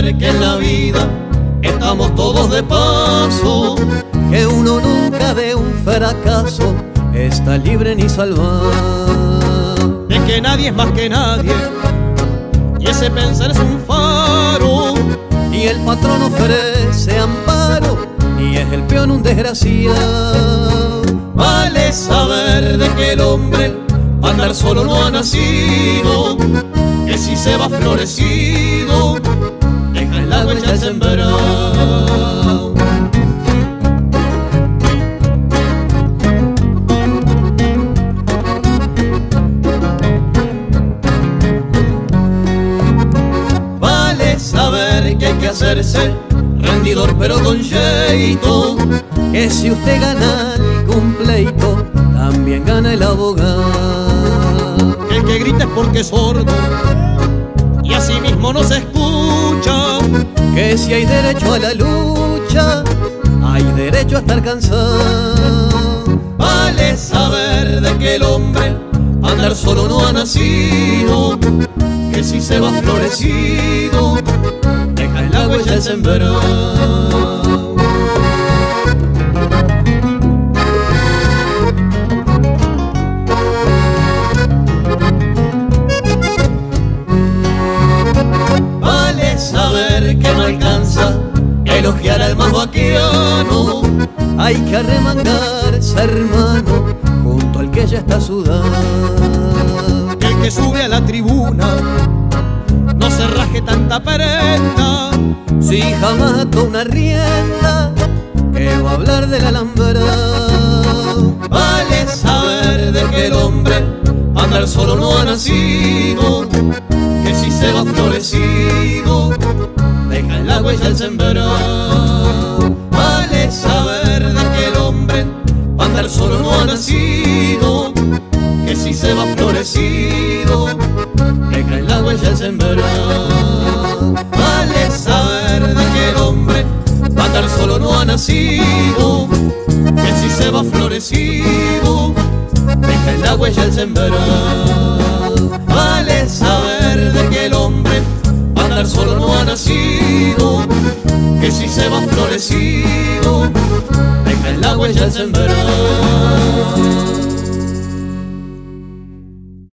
saber que en la vida estamos todos de paso, que uno nunca de un fracaso está libre ni salvado, de que nadie es más que nadie y ese pensar es un faro, y el patrón ofrece amparo y es el peón un desgraciado. Vale saber de que el hombre pa' andar solo no ha nacido, que si se va florecido deja en la huella el sembrado. Vale saber que hay que hacerse rendidor pero con jeito, Que si usted gana algún pleito, también gana el abogado. que el que grita es porque es sordo y así mismo no se escucha, Que si hay derecho a la lucha, hay derecho a estar cansado. vale saber de que el hombre pa' andar solo no ha nacido, que si se va florecido deja en la huella el sembrado. Vale saber que no alcanza elogiar al más vaquiano, Hay que arremangarse, hermano, junto al que ya está sudado. que el que sube a la tribuna no se raje tanta prenda, Si jamás ató una rienda, que va a hablar del alambrado. vale saber de que el hombre pa' andar solo no ha nacido, que si se va florecido deja en la huella el sembrado. Vale saber de que el hombre pa' andar solo no ha nacido, que si se va florecido deja en la huella el sembrado. Vale saber de que el hombre pa' andar solo no ha nacido, que si se va florecido deja en la huella el sembrado. Vale saber de que el hombre pa' andar solo no ha nacido, que si se va florecido deja en la huella el sembrado.